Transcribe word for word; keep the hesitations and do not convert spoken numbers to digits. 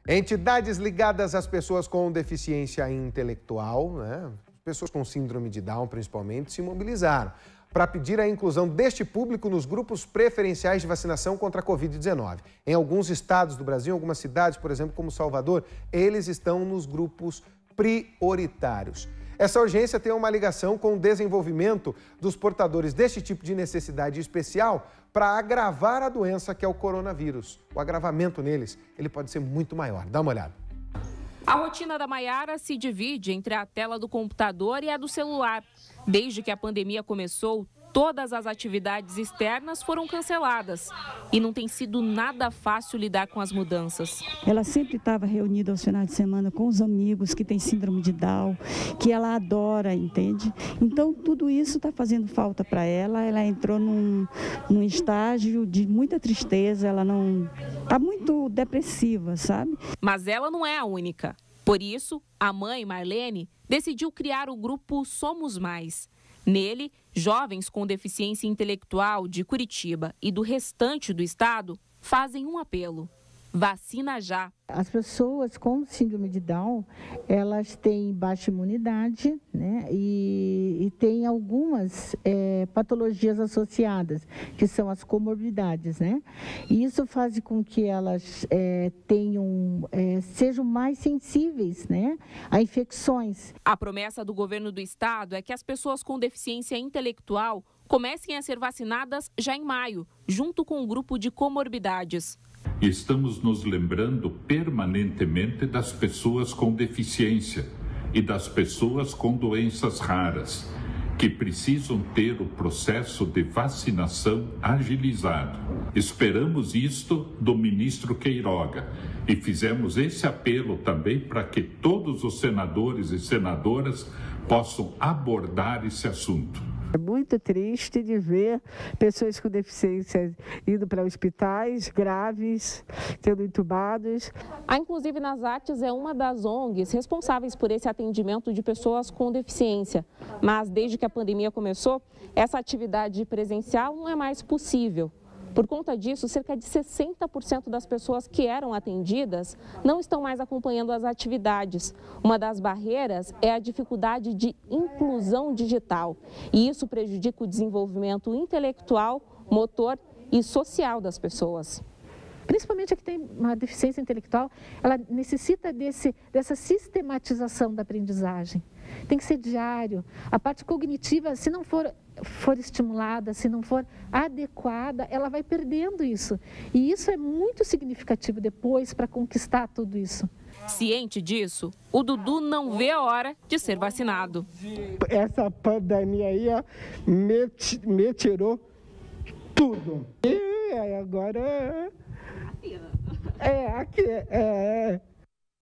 Entidades ligadas às pessoas com deficiência intelectual, né? Pessoas com síndrome de Down, principalmente, se mobilizaram para pedir a inclusão deste público nos grupos preferenciais de vacinação contra a covid dezenove. Em alguns estados do Brasil, em algumas cidades, por exemplo, como Salvador, eles estão nos grupos prioritários. Essa urgência tem uma ligação com o desenvolvimento dos portadores deste tipo de necessidade especial para agravar a doença que é o coronavírus. O agravamento neles, ele pode ser muito maior. Dá uma olhada. A rotina da Maiara se divide entre a tela do computador e a do celular. Desde que a pandemia começou, todas as atividades externas foram canceladas. E não tem sido nada fácil lidar com as mudanças. Ela sempre estava reunida aos finais de semana com os amigos que têm síndrome de Down, que ela adora, entende? Então, tudo isso está fazendo falta para ela. Ela entrou num, num estágio de muita tristeza, ela não está muito depressiva, sabe? Mas ela não é a única. Por isso, a mãe, Marlene, decidiu criar o grupo Somos Mais. Nele, jovens com deficiência intelectual de Curitiba e do restante do estado fazem um apelo: vacina já. As pessoas com síndrome de Down, elas têm baixa imunidade, né? E, e têm algumas é, patologias associadas, que são as comorbidades, né? E isso faz com que elas é, tenham, é, sejam mais sensíveis, né, a infecções. A promessa do governo do estado é que as pessoas com deficiência intelectual comecem a ser vacinadas já em maio, junto com o grupo de comorbidades. Estamos nos lembrando permanentemente das pessoas com deficiência e das pessoas com doenças raras, que precisam ter o processo de vacinação agilizado. Esperamos isto do ministro Queiroga e fizemos esse apelo também para que todos os senadores e senadoras possam abordar esse assunto. É muito triste de ver pessoas com deficiência indo para hospitais graves, sendo entubados. A Inclusive nas Artes é uma das O N Gs responsáveis por esse atendimento de pessoas com deficiência. Mas desde que a pandemia começou, essa atividade presencial não é mais possível. Por conta disso, cerca de sessenta por cento das pessoas que eram atendidas não estão mais acompanhando as atividades. Uma das barreiras é a dificuldade de inclusão digital. E isso prejudica o desenvolvimento intelectual, motor e social das pessoas. Principalmente a que tem uma deficiência intelectual, ela necessita desse, dessa sistematização da aprendizagem. Tem que ser diário. A parte cognitiva, se não for, for estimulada, se não for adequada, ela vai perdendo isso. E isso é muito significativo depois para conquistar tudo isso. Ciente disso, o Dudu não vê a hora de ser vacinado. Essa pandemia aí, ó, me, me tirou tudo. E agora... É, aqui, é, é.